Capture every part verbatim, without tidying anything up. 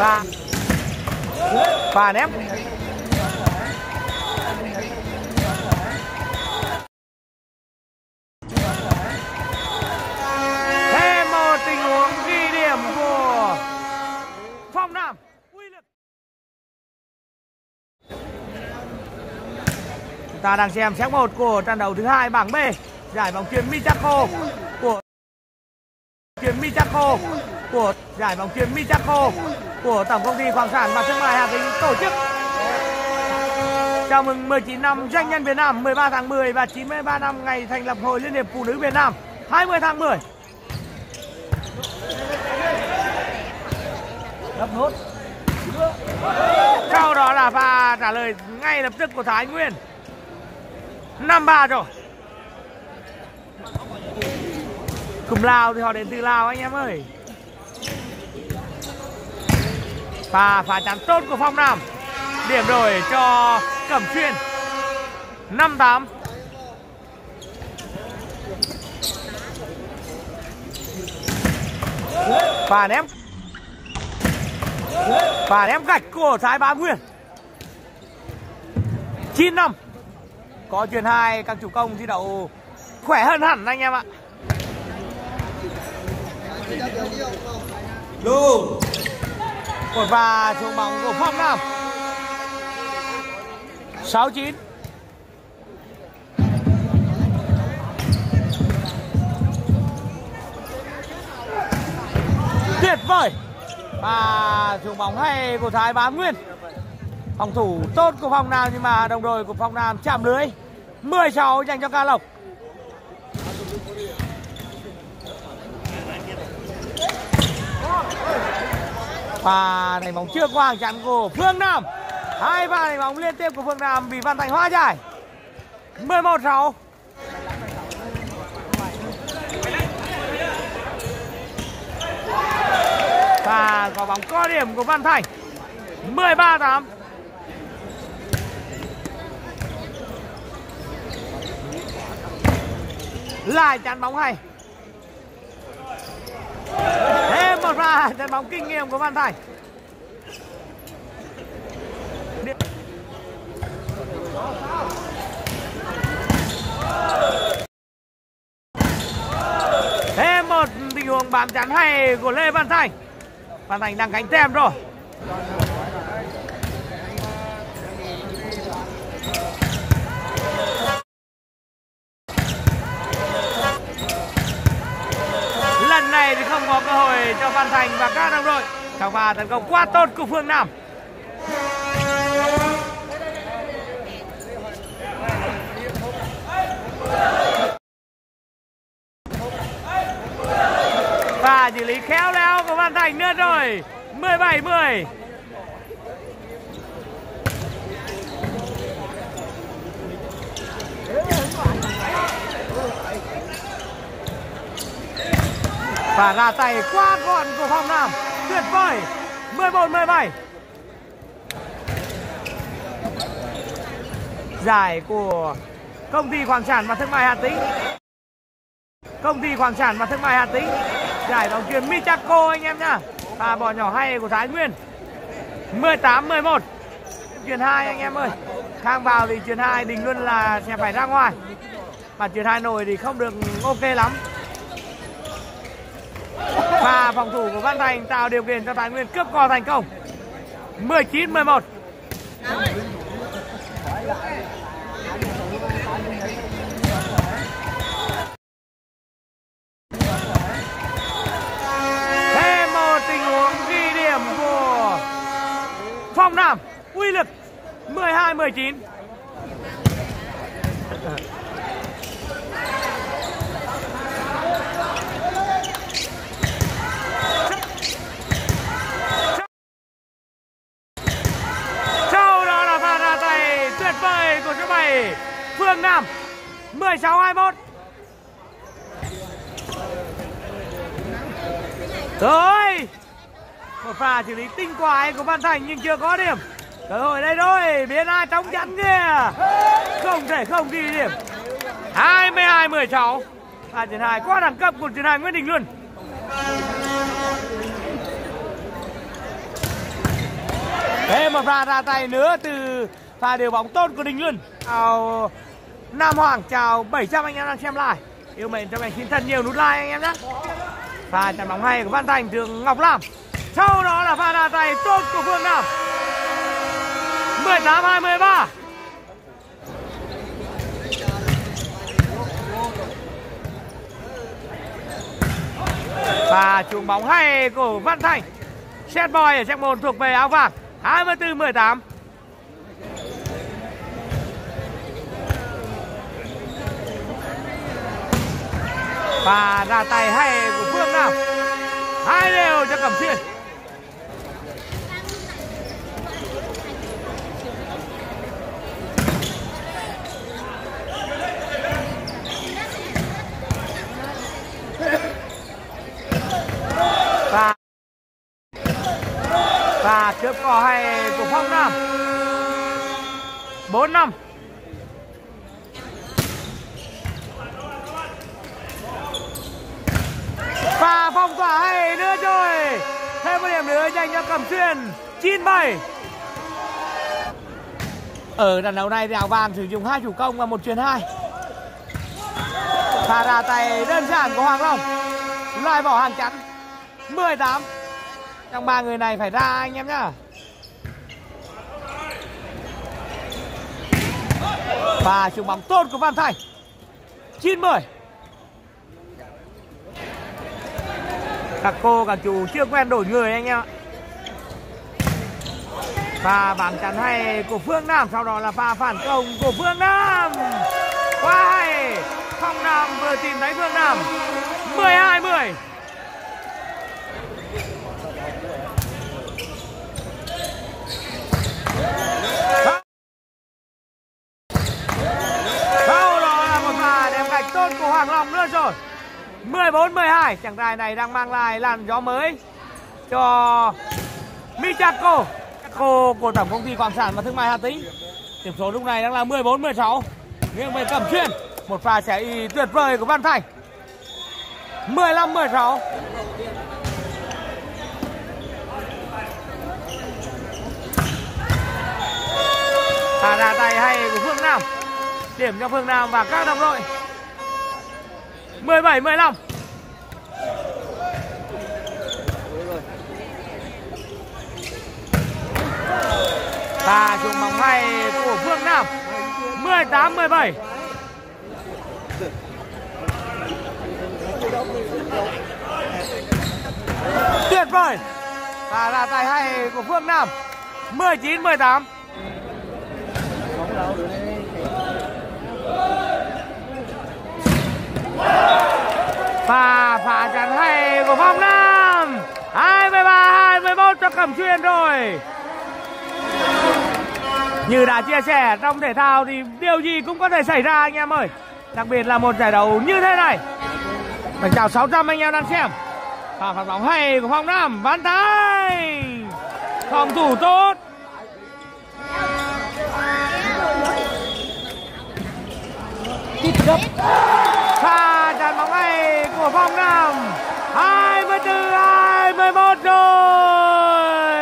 Và và ném. Thêm một tình huống ghi điểm của Phong Nam. Chúng ta đang xem set một của trận đấu thứ hai bảng B giải bóng chuyền Michako của chuyền Michako của giải bóng chuyền Michako của Tổng công ty Khoáng sản và Thương mại Hà Tĩnh tổ chức. Chào mừng mười chín năm Doanh nhân Việt Nam, mười ba tháng mười và chín mươi ba năm ngày thành lập Hội Liên hiệp Phụ nữ Việt Nam, hai mươi tháng mười. Đập nốt. Sau đó là pha trả lời ngay lập tức của Thái Nguyên. năm ba rồi. Cùng Lào thì họ đến từ Lào anh em ơi. Và phá chắn tốt của Phong Nam. Điểm đổi cho Cẩm Xuyên. năm tám. Và ném. Và ném gạch của Thái Bá Nguyên. chín năm. Có chuyền hai, các chủ công thi đấu khỏe hơn hẳn anh em ạ. Luôn. Một pha xuống bóng của Phong Nam. sáu chín. Tuyệt vời. Và xuống bóng hay của Thái Bá Nguyên. Phòng thủ tốt của Phong Nam nhưng mà đồng đội của Phong Nam chạm lưới. mười sáu dành cho Ca Lộc. Và đánh bóng chưa qua hàng chắn của Phương Nam. Hai pha đánh bóng liên tiếp của Phương Nam bị Văn Thành hóa giải. mười một sáu. Và có bóng có điểm của Văn Thành. mười ba tám. Lại chắn bóng hay. Thêm một pha chắn bóng kinh nghiệm của Văn Thành. Thêm một tình huống bám chắn hay của Lê Văn Thành. Văn Thành đang gánh tem rồi. Lần này thì không có cơ hội cho Văn Thành và các đồng đội. Trong pha tấn công quá tốt của Phương Nam. Và xử lý khéo léo của Văn Thành nữa rồi. mười bảy mười. Và ra tay quá gọn của Phong Nam. Tuyệt vời. mười bốn mười bảy. Giải của Công ty Khoáng sản và Thương mại Hà Tĩnh. Công ty Khoáng sản và Thương mại Hà Tĩnh. Giải bóng chuyền Michako anh em nhá. Và bỏ nhỏ hay của Thái Nguyên. mười tám mười một. Chuyền hai anh em ơi. Khang vào thì chuyền hai Đình Luân là sẽ phải ra ngoài. Và chuyền hai nồi thì không được ok lắm. Và phòng thủ của Văn Thành tạo điều kiện cho Thái Nguyên cướp co thành công. mười chín mười một. Thêm một tình huống ghi điểm của Phong Nam. Uy lực. mười hai mười chín. Của số bảy Phương Nam. mười sáu hai mươi mốt. Rồi. Một pha xử lý tinh quái của Văn Thành nhưng chưa có điểm. Cơ hội đây rồi. Biến ai trống chắn kìa. Không thể không ghi điểm. hai mươi hai mười sáu. Pha chuyền hai quá đẳng cấp của chuyền hai Nguyễn Đình Luân. Thêm một pha ra tay nữa từ pha điều bóng tốt của Đình Luân. Chào Nam Hoàng, chào bảy trăm anh em đang xem live. Yêu mến cho mình xin thật nhiều nút like anh em nhé. Pha chắn bóng hay của Văn Thành từ Ngọc Lam. Sau đó là pha ra tay tốt của Phương Nam. mười tám hai mươi ba. Và trúng bóng hay của Văn Thành. Set boy ở trong môn thuộc về áo vàng. hai mươi tư mười tám. Và ra tay hay của Phương Nam. Hai đều cho Cẩm Xuyên. Và và cướp cò hay của Phong Nam. Bốn năm. Và phong tỏa hay nữa rồi. Thêm một điểm nữa dành cho Cẩm Xuyên. Chín bảy. Ở trận đấu này thì áo vàng sử dụng hai chủ công và một chuyền hai. Pha ra tay đơn giản của Hoàng Long. Loại bỏ hàng chắn. mười tám. Trong ba người này phải ra anh em nhá. Và trúng bóng tốt của Văn Thành. Chín mười. Các cô các chú chưa quen đổi người anh em ạ. Và bảng chắn hay của Phương Nam. Sau đó là pha phản công của Phương Nam. Quá hay. Phong Nam vừa tìm thấy Phương Nam. Mười hai mười. Sau đó là một pha đem gạch tốt của Hoàng Long nữa rồi. Mười bốn mười hai. Chàng trai này đang mang lại làn gió mới cho Michako. Cô của Tổng Công ty Quảng sản và Thương mại Hà Tĩnh. Điểm số lúc này đang là mười bốn mười sáu. Nghiêng về Cẩm Xuyên. Một pha xẻ y tuyệt vời của Văn Thành. mười lăm mười sáu. Pha ra tay hay của Phương Nam. Điểm cho Phương Nam và các đồng đội. mười bảy mười lăm. Và trúng bóng hay của Phương Nam. mười tám mười bảy. Tuyệt vời. Và ra tay hay của Phương Nam. mười chín mười tám. Và phá chắn hay của Phong Nam. hai mươi ba hai mươi mốt cho Cẩm Xuyên rồi. Như đã chia sẻ, trong thể thao thì điều gì cũng có thể xảy ra anh em ơi. Đặc biệt là một giải đấu như thế này. Mình chào sáu trăm anh em đang xem. Và phạt bóng hay của Phong Nam. Văn Thành. Phòng thủ tốt. Pha chắn bóng hay của Phong Nam. hai mươi tư hai mươi mốt rồi.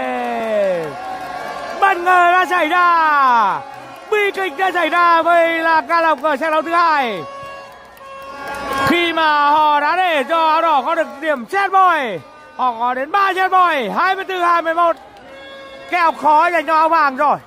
Bất ngờ đã xảy ra. Bi kịch đã xảy ra với là Ca Lộc ở set đấu thứ hai. Khi mà họ đã để cho áo đỏ có được điểm set boy. Họ có đến ba set boy. hai mươi tư hai mươi mốt. Kèo khó dành cho áo vàng rồi.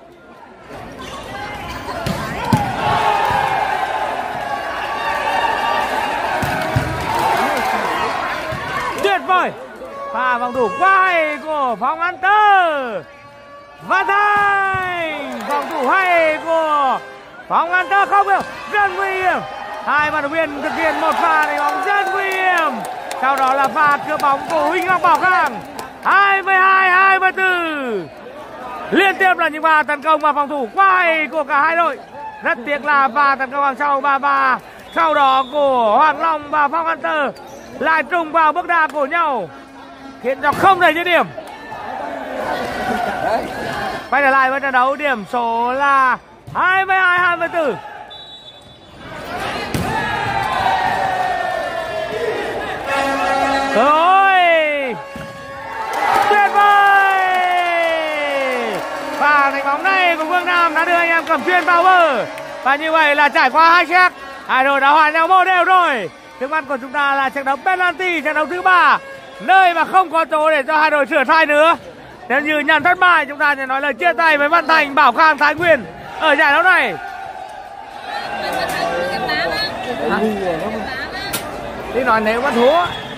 Tuyệt vời. Và vòng thủ quá hay của Phong An Tơ. Văn Thành. Vòng thủ hay của Phong An Tơ không được. Rất nguy hiểm. Hai vận động viên thực hiện một pha đánh bóng rất nguy hiểm. Sau đó là pha cướp bóng của Huỳnh Ngọc Bảo Khang. hai mươi hai hai mươi tư. Liên tiếp là những pha tấn công và phòng thủ quá hay của cả hai đội. Rất tiếc là pha tấn công hàng sau ba ba. Sau đó của Hoàng Long và Phong An Tơ lại trùng vào bước đà của nhau, khiến cho không thể dứt điểm. Quay trở lại với trận đấu, điểm số là hai mươi hai hai mươi tư. Rồi tuyệt vời. Nam đã đưa anh em Cẩm Xuyên vào bờ. Và như vậy là trải qua hai set, hai đội đã hòa nhau một đều rồi. Trước mắt của chúng ta là trận đấu penalty, trận đấu thứ ba, nơi mà không có chỗ để cho hai đội sửa sai nữa. Nếu như nhận thất bại, chúng ta sẽ nói lời chia tay với Văn Thành, Bảo Khang, Thái Nguyên ở giải đấu này. Thì nói nếu mà thua